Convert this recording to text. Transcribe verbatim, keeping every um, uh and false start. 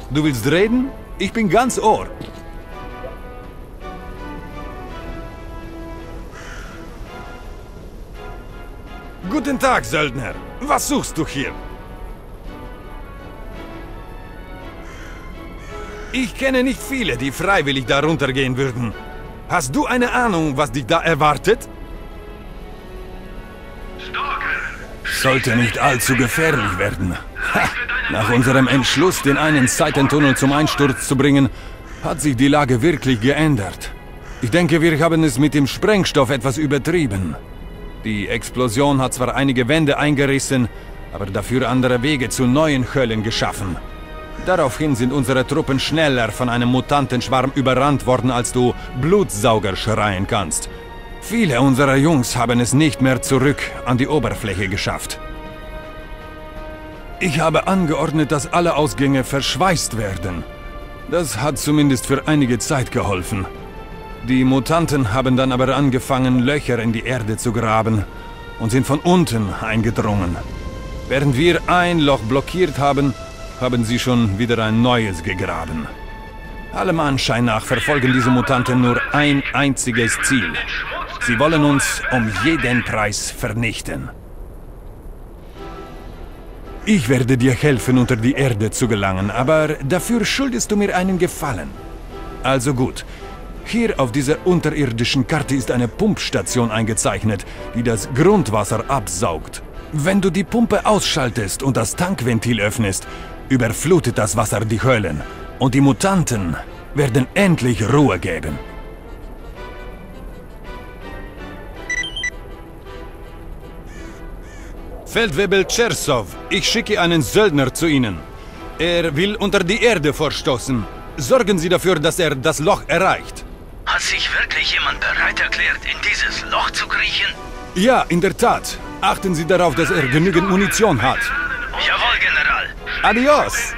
Du willst reden? Ich bin ganz Ohr. Guten Tag, Söldner. Was suchst du hier? Ich kenne nicht viele, die freiwillig darunter gehen würden. Hast du eine Ahnung, was dich da erwartet? Sollte nicht allzu gefährlich werden. Ha, nach unserem Entschluss, den einen Seitentunnel zum Einsturz zu bringen, hat sich die Lage wirklich geändert. Ich denke, wir haben es mit dem Sprengstoff etwas übertrieben. Die Explosion hat zwar einige Wände eingerissen, aber dafür andere Wege zu neuen Höhlen geschaffen. Daraufhin sind unsere Truppen schneller von einem Mutantenschwarm überrannt worden, als du Blutsauger schreien kannst. Viele unserer Jungs haben es nicht mehr zurück an die Oberfläche geschafft. Ich habe angeordnet, dass alle Ausgänge verschweißt werden. Das hat zumindest für einige Zeit geholfen. Die Mutanten haben dann aber angefangen, Löcher in die Erde zu graben und sind von unten eingedrungen. Während wir ein Loch blockiert haben, haben sie schon wieder ein neues gegraben. Allem Anschein nach verfolgen diese Mutanten nur ein einziges Ziel. Sie wollen uns um jeden Preis vernichten. Ich werde dir helfen, unter die Erde zu gelangen, aber dafür schuldest du mir einen Gefallen. Also gut. Hier auf dieser unterirdischen Karte ist eine Pumpstation eingezeichnet, die das Grundwasser absaugt. Wenn du die Pumpe ausschaltest und das Tankventil öffnest, überflutet das Wasser die Höhlen. Und die Mutanten werden endlich Ruhe geben. Feldwebel Chersow, ich schicke einen Söldner zu Ihnen. Er will unter die Erde vorstoßen. Sorgen Sie dafür, dass er das Loch erreicht. Hat sich wirklich jemand bereit erklärt, in dieses Loch zu kriechen? Ja, in der Tat. Achten Sie darauf, dass er genügend Munition hat. Jawohl, General. Adios!